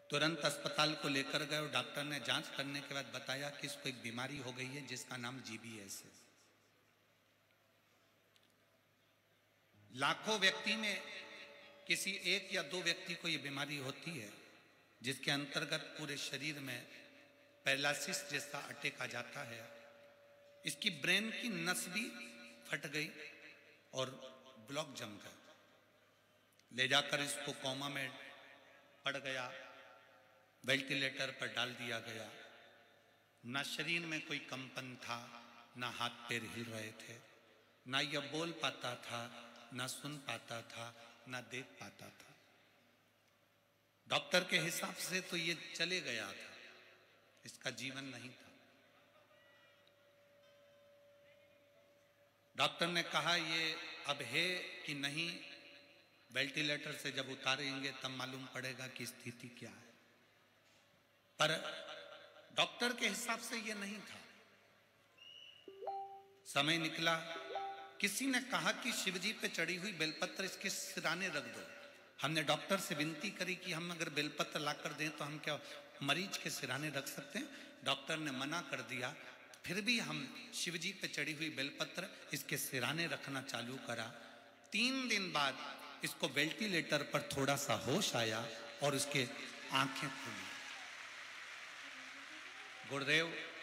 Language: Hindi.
तुरंत अस्पताल को लेकर गए और डॉक्टर ने जांच करने के बाद बताया कि इसको एक बीमारी हो गई है जिसका नाम जीबीएस है। लाखों व्यक्ति में किसी एक या दो व्यक्ति को यह बीमारी होती है, जिसके अंतर्गत पूरे शरीर में पैरालिसिस जैसा अटैक आ जाता है। इसकी ब्रेन की नस भी फट गई और ब्लॉक जम गया। ले जाकर इसको कोमा में पड़ गया, वेंटिलेटर पर डाल दिया गया। ना शरीर में कोई कंपन था, ना हाथ पैर हिल रहे थे, ना यह बोल पाता था, ना सुन पाता था, ना देख पाता था। डॉक्टर के हिसाब से तो ये चले गया था, इसका जीवन नहीं था। डॉक्टर ने कहा ये अब है कि नहीं, वेंटिलेटर से जब उतारेंगे तब मालूम पड़ेगा कि स्थिति क्या है। पर डॉक्टर के हिसाब से ये नहीं था। समय निकला, किसी ने कहा कि शिवजी पे चढ़ी हुई बेलपत्र इसके सिराने रख दो। हमने डॉक्टर से विनती करी कि हम अगर बेलपत्र ला कर दें तो हम क्या मरीज के सिराने रख सकते हैं? डॉक्टर ने मना कर दिया। फिर भी हम शिवजी पे चढ़ी हुई बेलपत्र इसके सिराने रखना चालू करा। 3 दिन बाद इसको वेंटिलेटर पर थोड़ा सा होश आया और उसके आंखें खुली। गुरुदेव